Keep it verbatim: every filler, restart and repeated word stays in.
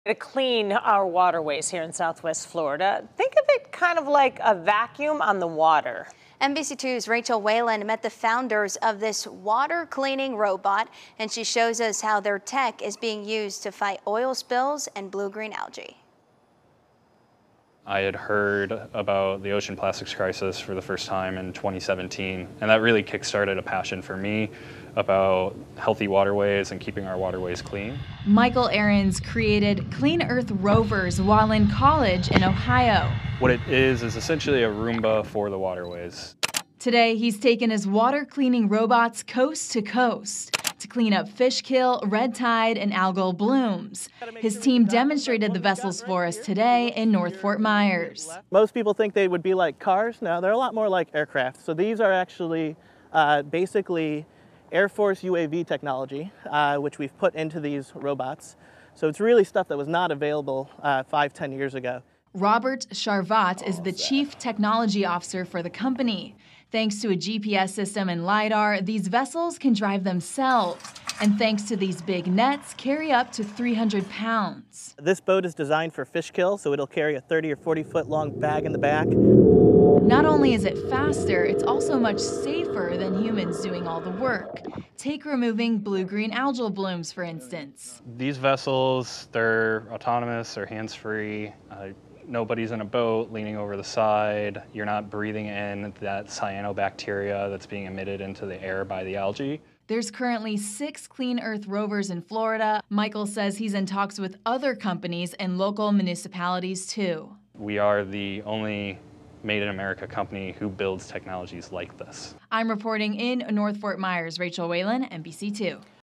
To clean our waterways here in Southwest Florida. Think of it kind of like a vacuum on the water. N B C two's Rachel Whalen met the founders of this water cleaning robot, and she shows us how their tech is being used to fight oil spills and blue-green algae. I had heard about the ocean plastics crisis for the first time in twenty seventeen, and that really kickstarted a passion for me about healthy waterways and keeping our waterways clean. Michael Ahrens created Clean Earth rovers while in college in Ohio. What it is is essentially a Roomba for the waterways. Today, he's taken his water cleaning robots coast to coast to clean up fish kill, red tide, and algal blooms. His team demonstrated the vessels for us today in North Fort Myers. Most people think they would be like cars. No, they're a lot more like aircraft. So these are actually uh, basically Air Force U A V technology, uh, which we've put into these robots. So it's really stuff that was not available uh, five, ten years ago. Robert Charvat is the chief technology officer for the company. Thanks to a G P S system and LiDAR, these vessels can drive themselves. And thanks to these big nets, carry up to three hundred pounds. This boat is designed for fish kill, so it'll carry a thirty or forty foot long bag in the back. Not only is it faster, it's also much safer than humans doing all the work. Take removing blue-green algal blooms, for instance. These vessels, they're autonomous or hands-free. Uh, nobody's in a boat leaning over the side. You're not breathing in that cyanobacteria that's being emitted into the air by the algae. There's currently six Clean Earth rovers in Florida. Michael says he's in talks with other companies and local municipalities too. We are the only Made in America company who builds technologies like this. I'm reporting in North Fort Myers. Rachel Whalen, N B C two.